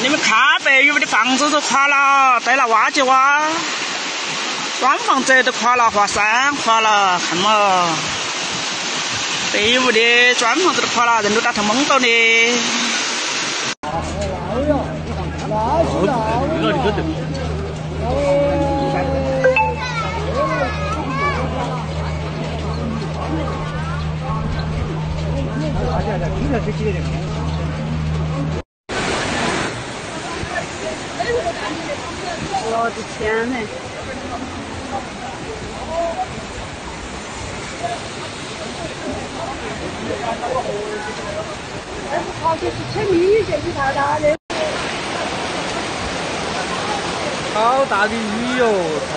你们看北语的房子都垮了，带了挖掘挖，双房者都垮了，华山垮了，看嘛，北语的砖房子都垮了，人都打成懵到的。我的天呐！好像是吃米这一套大的。好大的雨哟！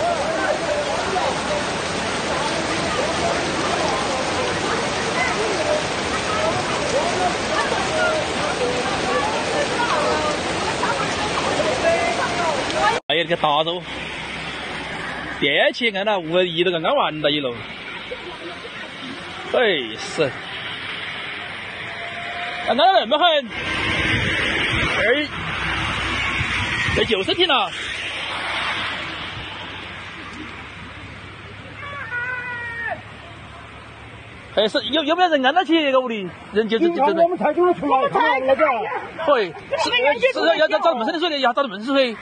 哎呀，这个大肉，电器按了5亿都刚刚完了一路，哎是，按那么狠，这就是停了。哎，是有没有人按到起这个屋里？人就是我们太久了出来，看到那个。 对，是要找门生的水的，要找门生水。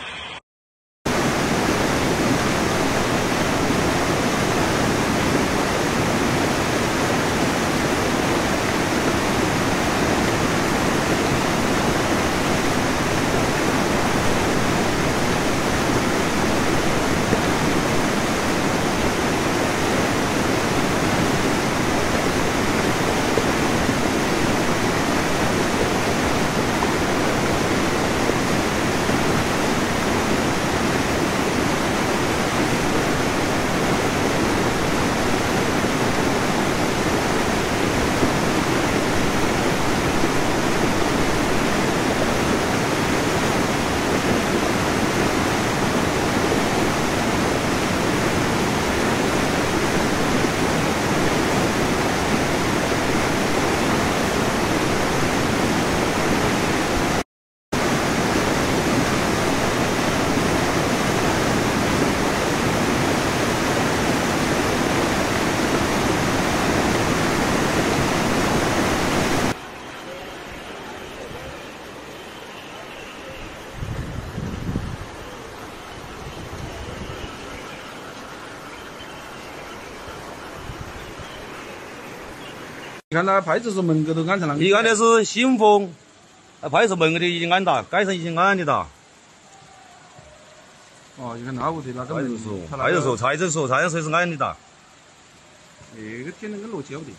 你看那派出所门口都安成了， 你看的是新丰，派出所门口的已经安达，街上已经安的哒。 哦，你看那屋头那个派出所、派出所、财政所、财政所是安的哒。 那个天那个落脚的。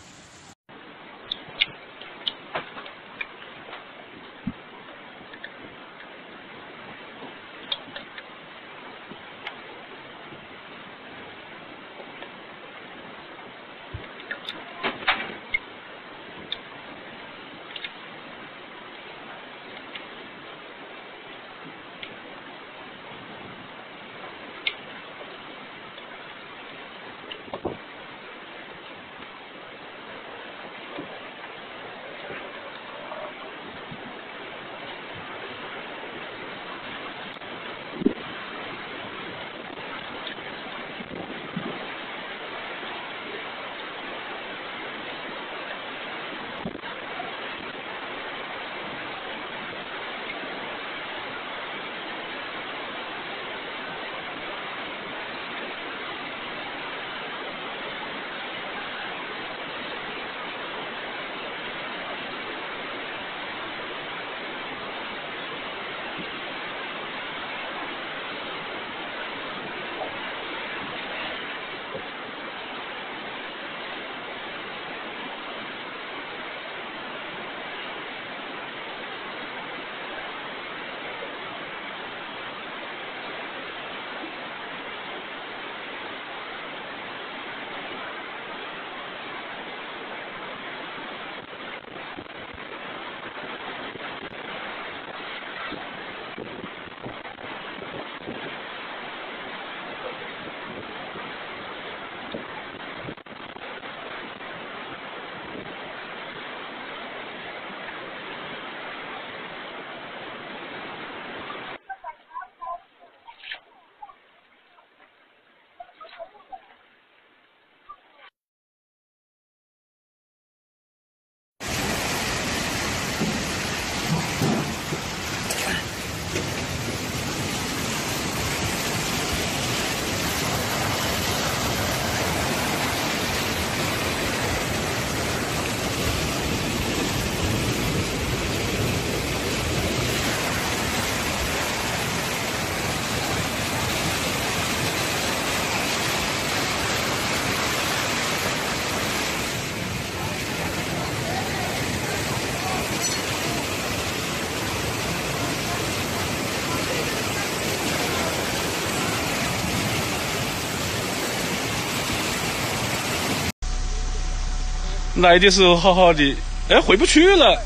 来的时候好好的，哎，回不去了。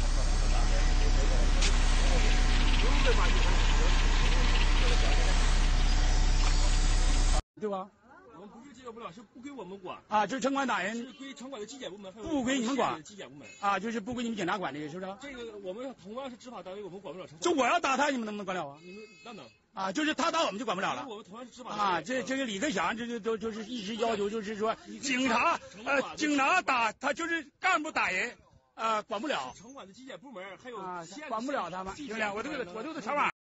对吧？ 我们不是接管不了，是不归我们管啊，就是城管打人， 是归城管的纪检部门， 不归你们管。 纪检部门啊，就是不归你们检察管的，是不是？ 这个我们同样是执法单位，我们管不了城管。 就我要打他，你们能不能管了啊？ 你们那能啊，就是他打我们就管不了了。 我们同样是执法单位啊，这个李克强这就就是一直要求，就是说警察打他就是干部打人管不了。 城管的纪检部门还有管不了他们，兄弟，我都得查网。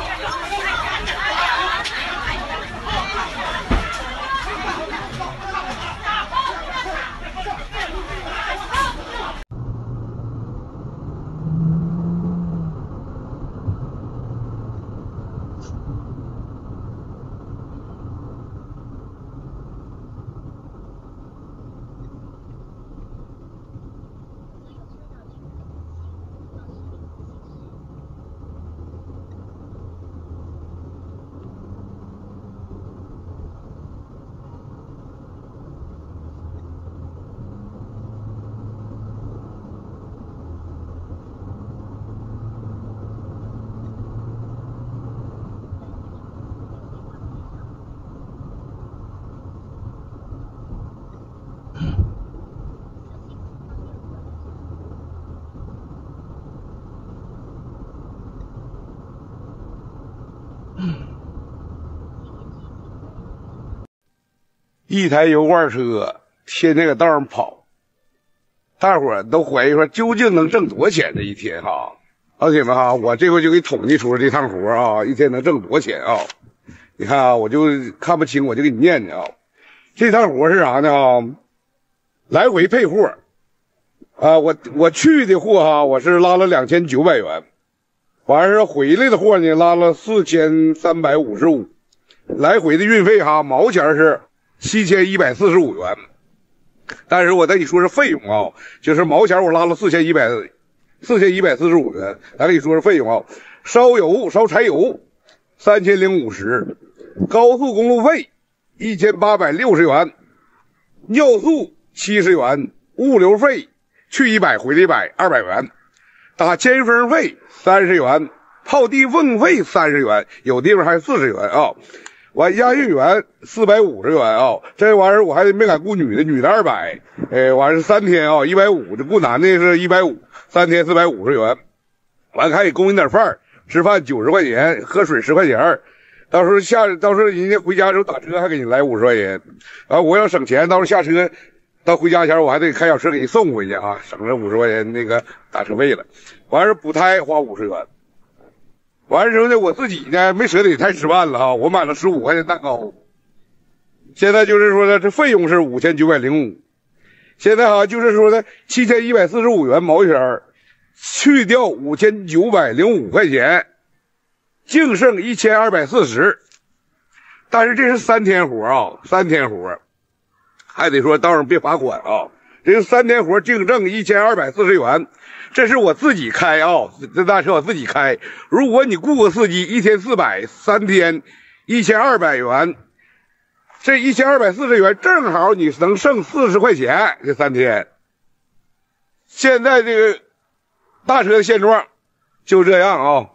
一台油罐车天天搁道上跑，大伙儿都怀疑说究竟能挣多少钱这一天哈？老铁们哈，我这回就给统计出这趟活啊，一天能挣多少钱啊？你看啊，我就看不清，我就给你念念啊。这趟活是啥呢啊？来回配货啊，我去的货哈，我是拉了2900元，完事回来的货呢拉了4355，来回的运费哈，毛钱是7145元。但是我跟你说是费用啊，就是毛钱我拉了4145元，咱跟你说是费用啊。烧柴油3050，高速公路费1860元，尿素70元，物流费去100回来100，200元，打尖峰费30元，泡地瓮费30元，有地方还40元啊。完押运员450元啊，这玩意儿我还没敢雇女的，女的200，完是3天啊150，这雇男的是150，3天450元。完还给供应点饭，吃饭90块钱，喝水10块钱。到时候人家回家的时候打车还给你来50块钱。啊，我要省钱，到时候下车到回家前我还得开小车给你送回去啊，省了50块钱那个打车费了。完事补胎花50元。完之后呢，我自己呢没舍得太吃饭了啊，我买了15块钱蛋糕。现在就是说呢，这费用是5905。现在哈就是说呢，7145元毛钱，去掉5905块钱，净剩1240。但是这是3天活啊，3天活，还得说道上别罚款啊。这是3天活，净挣1240元。这是我自己开啊，这大车我自己开。如果你雇个司机，1天400，3天1200元，这1240元正好你能剩40块钱，这3天。现在这个大车的现状就这样啊。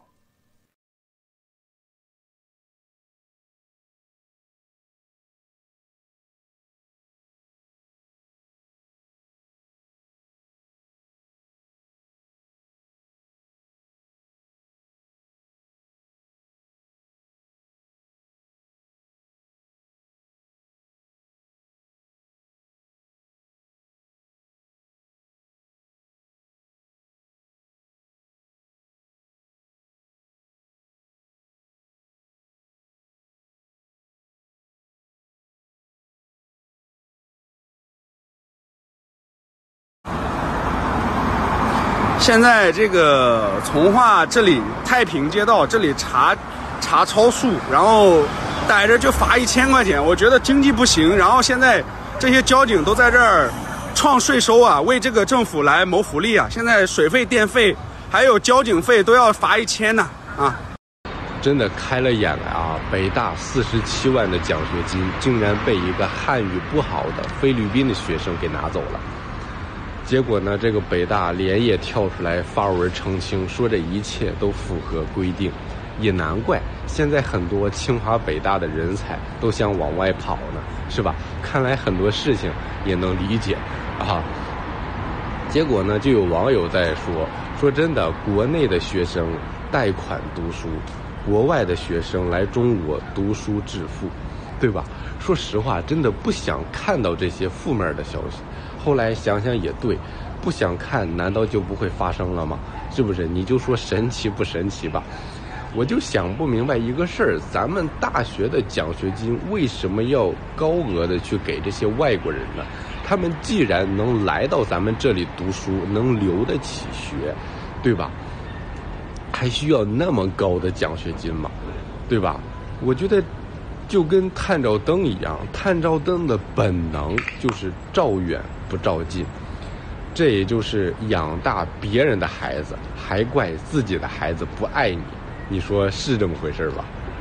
现在这个从化这里太平街道这里查超速，然后逮着就罚1000块钱，我觉得经济不行。然后现在这些交警都在这儿创税收啊，为这个政府来谋福利啊。现在水费、电费还有交警费都要罚1000呢啊！ 真的开了眼了啊！北大47万的奖学金竟然被一个汉语不好的菲律宾的学生给拿走了。 结果呢，这个北大连夜跳出来发文澄清，说这一切都符合规定。也难怪现在很多清华北大的人才都想往外跑呢，是吧？看来很多事情也能理解啊。结果呢，就有网友在说真的，国内的学生贷款读书，国外的学生来中国读书致富，对吧？说实话，真的不想看到这些负面的消息。后来想想也对，不想看难道就不会发生了吗？是不是？你就说神奇不神奇吧。我就想不明白一个事儿，咱们大学的奖学金为什么要高额的去给这些外国人呢？他们既然能来到咱们这里读书，能留得起学，对吧？还需要那么高的奖学金吗？对吧？我觉得就跟探照灯一样，探照灯的本能就是照远不照近。这也就是养大别人的孩子，还怪自己的孩子不爱你。你说是这么回事吧？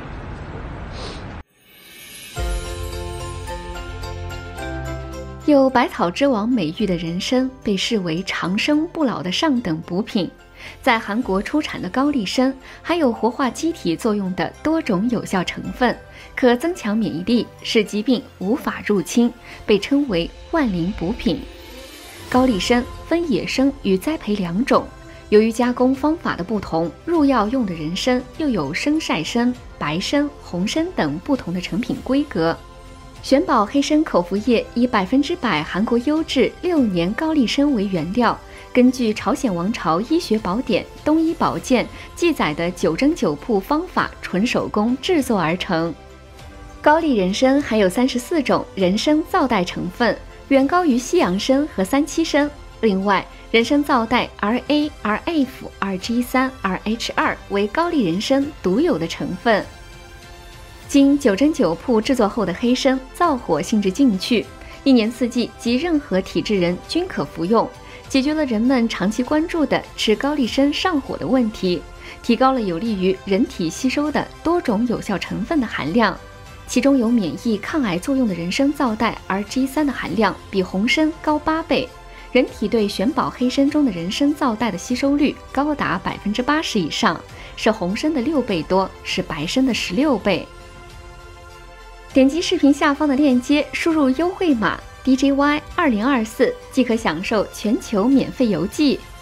有百草之王美誉的人参被视为长生不老的上等补品，在韩国出产的高丽参含有活化机体作用的多种有效成分，可增强免疫力，使疾病无法入侵，被称为万灵补品。高丽参分野生与栽培两种，由于加工方法的不同，入药用的人参又有生晒参、白参、红参等不同的成品规格。玄宝黑参口服液以100%韩国优质6年高丽参为原料，根据朝鲜王朝医学宝典《东医宝鉴》记载的9蒸9曝方法纯手工制作而成。高丽人参含有34种人参皂苷成分，远高于西洋参和三七参。另外，人参皂苷 RA、RF、RG3、RH2 为高丽人参独有的成分。经9蒸9曝制作后的黑参，燥火性质进去，1年4季及任何体质人均可服用，解决了人们长期关注的吃高丽参上火的问题，提高了有利于人体吸收的多种有效成分的含量。其中有免疫抗癌作用的人参皂苷 RG3 的含量比红参高8倍，人体对玄宝黑参中的人参皂苷的吸收率高达80%以上，是红参的6倍多，是白参的16倍。点击视频下方的链接，输入优惠码 DJY2024，即可享受全球免费邮寄。